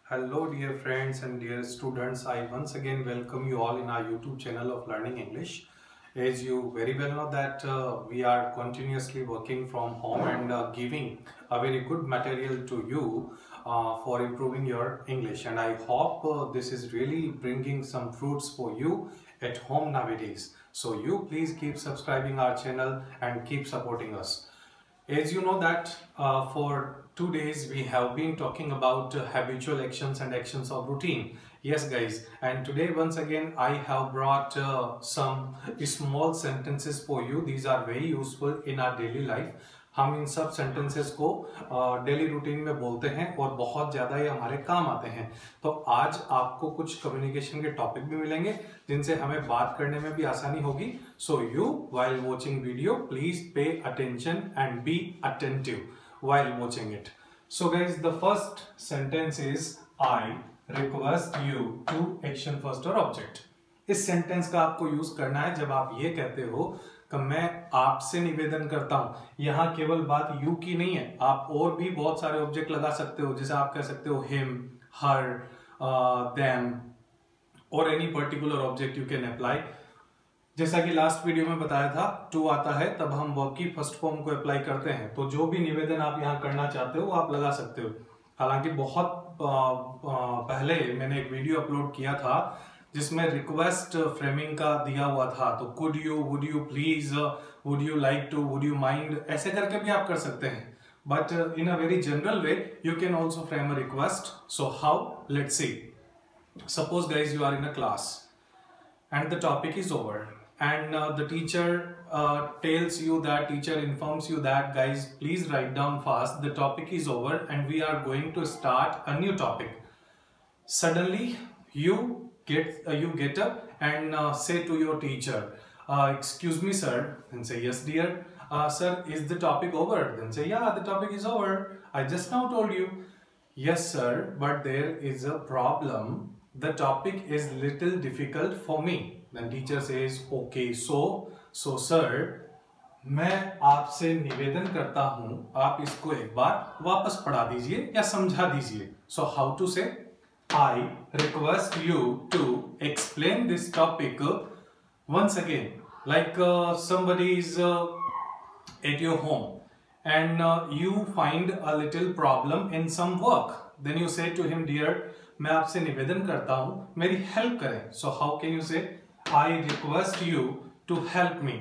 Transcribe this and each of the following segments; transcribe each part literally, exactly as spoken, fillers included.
Hello dear friends and dear students, I once again welcome you all in our YouTube channel of Learning English. As you very well know that uh, we are continuously working from home and uh, giving a very good material to you uh, for improving your English, and I hope uh, this is really bringing some fruits for you at home nowadays. So you please keep subscribing our channel and keep supporting us. As you know that uh, for two days we have been talking about uh, habitual actions and actions of routine. Yes guys, and today once again I have brought uh, some small sentences for you. These are very useful in our daily life. हम इन सब sentences को daily routine में बोलते हैं और बहुत ज़्यादा ये हमारे काम आते हैं. तो आज आपको कुछ कम्युनिकेशन के टॉपिक भी मिलेंगे जिनसे हमें बात करने में भी आसानी होगी. So you while watching video please pay attention and be attentive while watching it. So guys, the first sentence is I request you to action first or object. इस सेंटेंस का आपको यूज करना है जब आप ये कहते हो कि मैं आपसे निवेदन करता हूं. यहां केवल बात यू की नहीं है, आप और भी बहुत सारे ऑब्जेक्ट लगा सकते हो. जैसे आप कह सकते हो हिम, हर, देम और any particular object you can apply. जैसा कि लास्ट वीडियो में बताया था, टू आता है तब हम वर्ब की फर्स्ट फॉर्म को अप्लाई करते हैं. तो जो भी निवेदन आप यहाँ करना चाहते हो आप लगा सकते हो. हालांकि बहुत आ, आ, पहले मैंने एक वीडियो अपलोड किया था जिसमें रिक्वेस्ट फ्रेमिंग का दिया हुआ था. तो could you, would you please, would you like to, would you mind, ऐसे करके भी आप कर सकते हैं. But in a very general way you can also frame a request. So how, let's see. Suppose guys you are in a class and the topic is over and uh, the teacher uh, tells you that, teacher informs you that guys please write down fast, the topic is over and we are going to start a new topic. Suddenly you get uh, you get up and uh, say to your teacher, uh, excuse me sir, and say yes dear, uh, sir is the topic over? Then say yeah, the topic is over, I just now told you. Yes sir, but there is a problem, the topic is little difficult for me. Then teacher says okay, so so sir मैं आपसे निवेदन करता हूं आप इसको एक बार वापस पढ़ा दीजिए या समझा दीजिए. So how to say? I request you to explain this topic once again. Like uh, somebody is uh, at your home and uh, you find a little problem in some work. Then you say to him, dear, मैं आपसे निवेदन करता हूं मेरी help करें. So how can you say I request you to help me?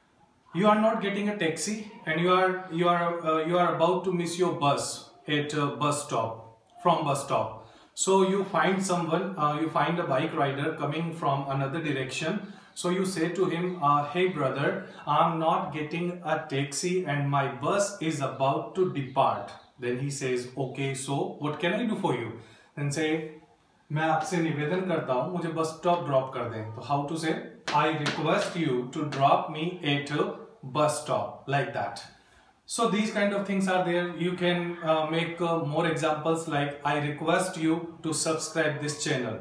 You are not getting a taxi and you are you are uh, you are about to miss your bus at a bus stop from bus stop. So you find someone, uh, you find a bike rider coming from another direction. So you say to him, uh, hey brother, I'm not getting a taxi and my bus is about to depart. Then he says, okay, so what can I do for you? Then say, मैं आपसे निवेदन करता हूँ मुझे bus stop drop कर दें. तो how to say? I request you to drop me at a bus stop, like that. So these kind of things are there. You can uh, make uh, more examples like I request you to subscribe this channel.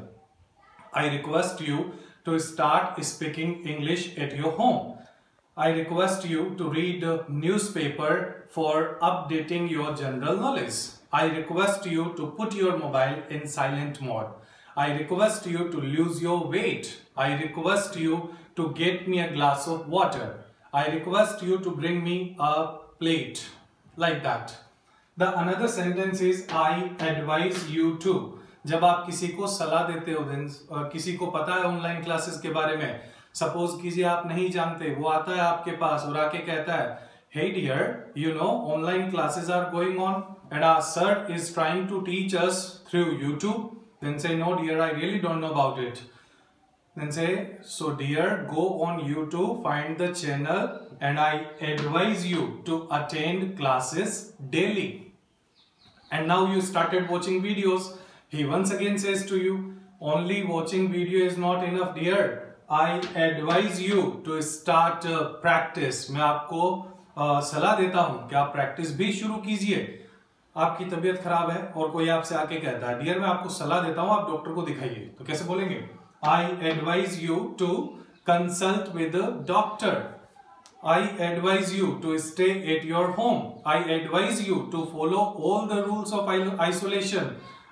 I request you to start speaking English at your home. I request you to read a newspaper for updating your general knowledge. I request you to put your mobile in silent mode. I request you to lose your weight. I request you to get me a glass of water. I request you to bring me a plate, like that. The another sentence is I advise you to. जब आप किसी को सलाह देते हो, uh, किसी को पता है ऑनलाइन क्लासेस के बारे में, सपोज कीजिए आप नहीं जानते, वो आता है आपके पास और आके कहता है, hey dear, you know online classes are going on and our sir is trying to teach us through YouTube. Then say no dear, I really don't know about it. Then say, so dear, go on YouTube, find the channel and I advise you to attend classes daily. And now you started watching videos. He once again says to you, only watching video is not enough dear, I advise you to start uh, practice. मैं आपको uh, सलाह देता हूँ कि आप practice भी शुरू कीजिए. आपकी तबीयत खराब है और कोई आपसे आके कहता है, डियर मैं आपको सलाह देता हूँ आप डॉक्टर को दिखाइए. तो कैसे बोलेंगे? I advise you to consult with a doctor. I advise you to stay at your home. I advise you to follow all the rules of isolation.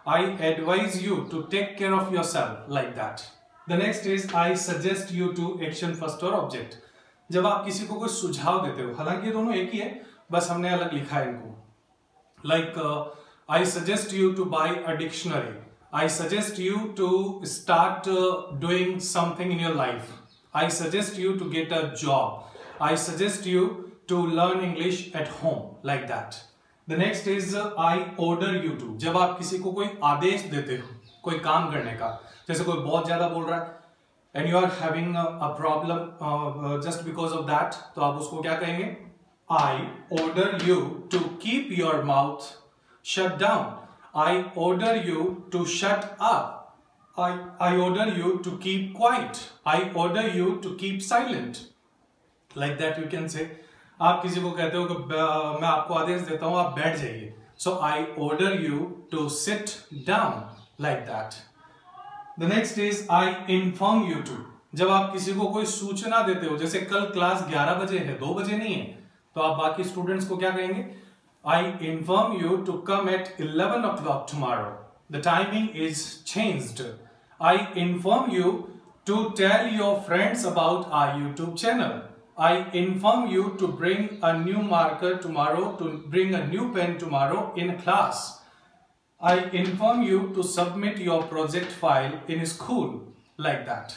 I advise you to take care of yourself, like that. The next is I suggest you to action first और object. जब आप किसी को कोई सुझाव देते हो, हालांकि ये दोनों एक ही है, बस हमने अलग लिखा है इनको. Like uh, I suggest you to buy a dictionary. I suggest you to start uh, doing something in your life. I suggest you to get a job. I suggest you to learn English at home, like that. The next is uh, I order you to. जब आप किसी को कोई आदेश देते हो कोई काम करने का, जैसे कोई बहुत ज्यादा बोल रहा है and you are having a, a problem uh, uh, just because of that, तो आप उसको क्या कहेंगे? I order you to keep your mouth shut down. I order you to shut up. I, I order you to keep quiet. I order you to keep silent. Like that you can say. आप किसी को कहते हो कि मैं आपको आदेश देता हूँ आप बैठ जाइए. So I order you to sit down, like that. The next is I inform you to. जब आप किसी को कोई सूचना देते हो, जैसे कल क्लास ग्यारह बजे है, दो बजे नहीं है, तो आप बाकी स्टूडेंट्स को क्या कहेंगे? I inform you to come at eleven o'clock tomorrow. The timing is changed. I inform you to tell your friends about our YouTube channel. I inform you to bring a new marker tomorrow, to bring a new pen tomorrow in class. I inform you to submit your project file in school, like that.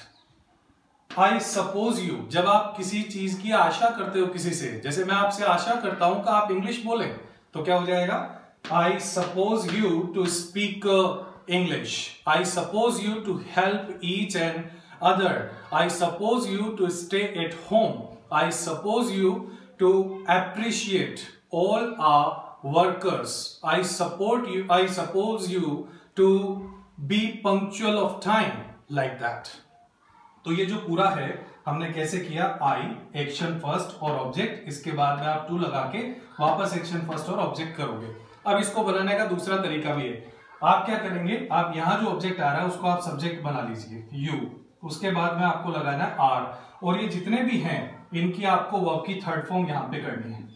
I suppose you. जब आप किसी चीज की आशा करते हो किसी से, जैसे मैं आपसे आशा करता हूं कि आप इंग्लिश बोलें, तो क्या हो जाएगा? I suppose you to speak uh, English. I suppose you to help each and other. I suppose you to stay at home. I suppose you to appreciate all our workers. I support you. I suppose you to be punctual of time, like that. तो ये जो पूरा है हमने कैसे किया? I action first और object, इसके बाद में आप टू लगा के वापस एक्शन फर्स्ट और ऑब्जेक्ट करोगे. अब इसको बनाने का दूसरा तरीका भी है. आप क्या करेंगे? आप यहाँ जो ऑब्जेक्ट आ रहा है उसको आप सब्जेक्ट बना लीजिए यू, उसके बाद में आपको लगाना है आर, और ये जितने भी हैं इनकी आपको वर्ब की थर्ड फॉर्म यहाँ पे करनी है,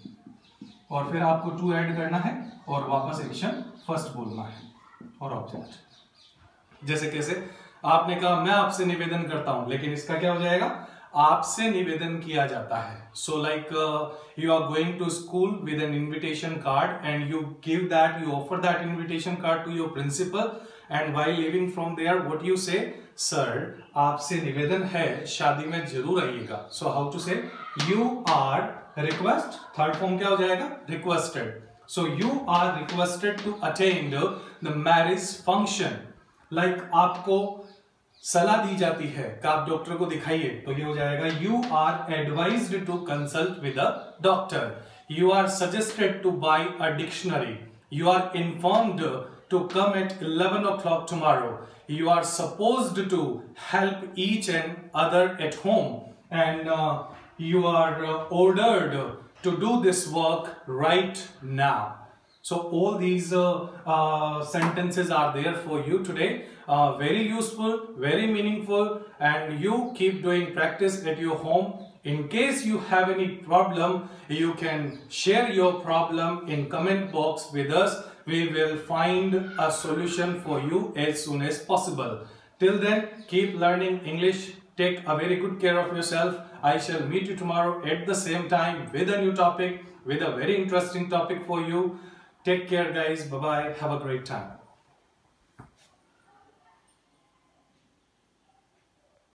और फिर आपको टू ऐड करना है और वापस एक्शन फर्स्ट बोलना है और ऑब्जेक्ट. जैसे कैसे? आपने कहा मैं आपसे निवेदन करता हूं, लेकिन इसका क्या हो जाएगा? आपसे निवेदन किया जाता है. So like you are going to school with an invitation card and you give that, you offer that invitation card to your principal, and while living from there what you say? Sir आपसे निवेदन है शादी में जरूर आइएगा. So how to say? You are request, third form क्या हो जाएगा? Requested. So you are requested to attend the marriage function. Like आपको सलाह दी जाती है कि आप डॉक्टर को दिखाइए, तो ये हो जाएगा you are advised to consult with a doctor. You are suggested to buy a dictionary. You are informed to come at eleven o'clock tomorrow. You are supposed to help each and other at home, and uh, you are uh, ordered to do this work right now. So all these uh, uh, sentences are there for you today. Uh, very useful, very meaningful, and you keep doing practice at your home. In case you have any problem, you can share your problem in comment box with us. We will find a solution for you as soon as possible. Till then, keep learning English. Take a very good care of yourself. I shall meet you tomorrow at the same time with a new topic, with a very interesting topic for you. Take care guys. Bye bye. Have a great time.